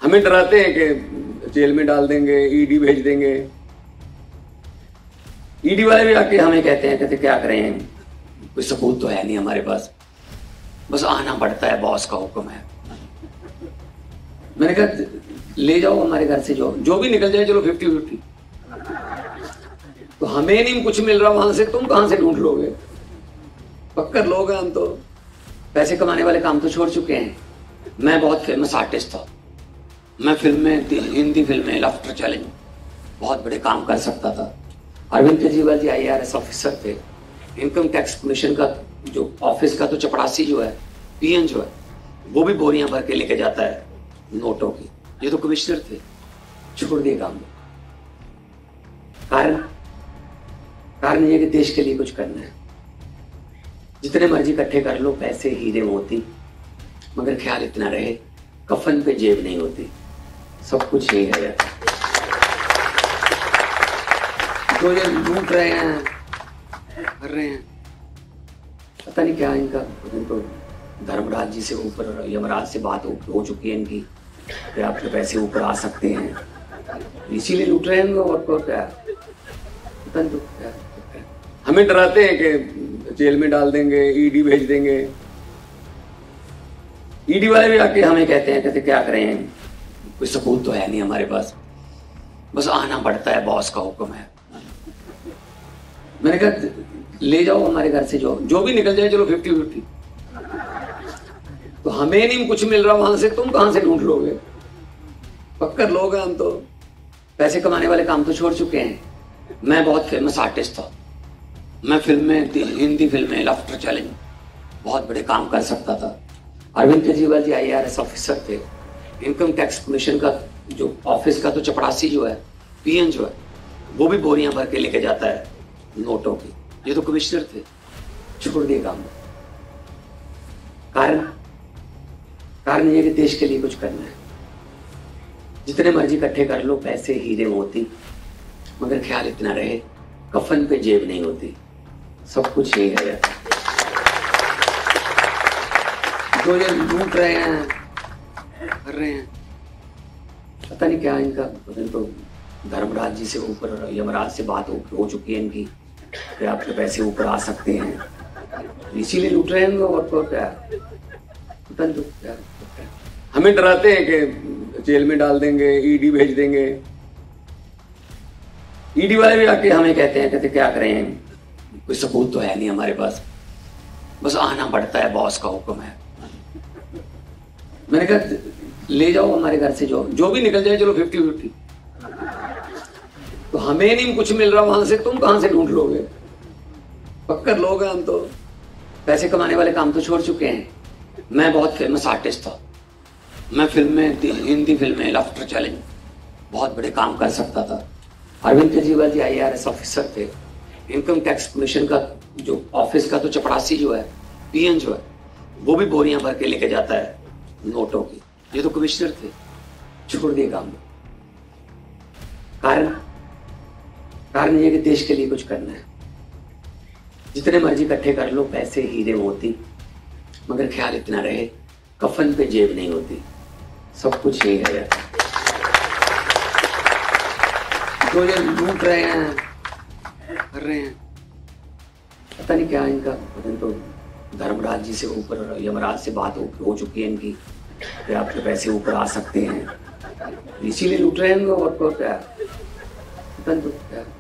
हमें डराते हैं कि जेल में डाल देंगे, ईडी भेज देंगे। ईडी वाले भी आके हमें कहते हैं क्या करें, कोई सबूत तो है नहीं हमारे पास, बस आना पड़ता है, बॉस का हुक्म है। मैंने कहा ले जाओ हमारे घर से जो भी निकल जाए, चलो 50-50। तो हमें नहीं कुछ मिल रहा वहां से, तुम कहां से ढूंढ लोगे? पक्कर लोग हैं हम, तो पैसे कमाने वाले काम तो छोड़ चुके हैं। मैं बहुत फेमस आर्टिस्ट था, मैं फिल्में, हिंदी फिल्में, लाफ्टर चैलेंज, बहुत बड़े काम कर सकता था। अरविंद केजरीवाल जी IARS ऑफिसर थे, इनकम टैक्स कमीशन का जो ऑफिस का तो चपरासी जो है, PN जो है, वो भी बोरियां भर के लेके जाता है नोटों की। ये तो कमिश्नर थे, छोड़ दिए काम। कारण ये कि देश के लिए कुछ करना है। जितने मर्जी इकट्ठे कर लो पैसे, हीरे मोती, मगर ख्याल इतना रहे कफन पे जेब नहीं होती। सब कुछ यही है। जो ये लूट रहे हैं, कर रहे हैं, पता नहीं क्या इनका। तो धर्मराज जी से ऊपर, यमराज से बात हो चुकी है इनकी कि आपके पैसे ऊपर आ सकते हैं, इसीलिए लूट रहे हैं और क्या, पता नहीं तो क्या। हमें डराते हैं कि जेल में डाल देंगे, ईडी भेज देंगे। ईडी वाले भी आके हमें कहते हैं क्या करें, कोई सबूत तो है नहीं हमारे पास, बस आना पड़ता है, बॉस का हुक्म है। मैंने कहा ले जाओ हमारे घर से जो भी निकल जाए, चलो 50-50। तो हमें नहीं कुछ मिल रहा वहां से, तुम कहां से ढूंढ लोगे? पक्कर लोग हैं हम, तो पैसे कमाने वाले काम तो छोड़ चुके हैं। मैं बहुत फेमस आर्टिस्ट था, मैं फिल्में, हिंदी फिल्में, लाफ्टर चैलेंज, बहुत बड़े काम कर सकता था। अरविंद केजरीवाल जी IARS ऑफिसर थे, इनकम टैक्स कमीशन का जो ऑफिस का तो चपरासी जो है, PN जो है, वो भी बोरियां भर के लेके जाता है नोटों की। ये तो कमिश्नर थे, छोड़ दिए काम। कारण ये कि देश के लिए कुछ करना है। जितने मर्जी इकट्ठे कर लो पैसे, हीरे मोती, मगर ख्याल इतना रहे कफन पे जेब नहीं होती। सब कुछ यही है। जो ये लूट रहे हैं, कर रहे हैं, पता नहीं क्या इनका। तो धर्मराज जी से ऊपर, यमराज से बात हो चुकी है इनकी कि आपके पैसे ऊपर आ सकते हैं, इसीलिए लूट रहे हैं और क्या, पता नहीं तो क्या। हमें डराते हैं कि जेल में डाल देंगे, ईडी भेज देंगे। ईडी वाले भी आके हमें कहते हैं क्या करें, कोई सबूत तो है नहीं हमारे पास, बस आना पड़ता है, बॉस का हुक्म है। मैंने कहा ले जाओ हमारे घर से जो भी निकल जाए, चलो 50-50। तो हमें नहीं कुछ मिल रहा वहां से, तुम कहां से ढूंढ लोगे? पक्कर लोग हैं हम, तो पैसे कमाने वाले काम तो छोड़ चुके हैं। मैं बहुत फेमस आर्टिस्ट था, मैं फिल्में, हिंदी फिल्में, लाफ्टर चैलेंज, बहुत बड़े काम कर सकता था। अरविंद केजरीवाल जी IARS ऑफिसर थे, इनकम टैक्स कमीशन का जो ऑफिस का तो चपरासी जो है, PN जो है, वो भी बोरियां भर के लेके जाता है नोटों की। ये तो कमिश्नर थे, छोड़ दिए काम। कारण ये कि देश के लिए कुछ करना है। जितने मर्जी इकट्ठे कर लो पैसे, हीरे मोती, मगर ख्याल इतना रहे कफन पे जेब नहीं होती। सब कुछ यही है। जो ये लूट रहे हैं, कर रहे हैं, पता नहीं क्या इनका। तो धर्मराज जी से ऊपर, यमराज से बात हो चुकी है इनकी कि आपके पैसे ऊपर आ सकते हैं, इसीलिए लूट रहे हैं और क्या, पता नहीं तो क्या।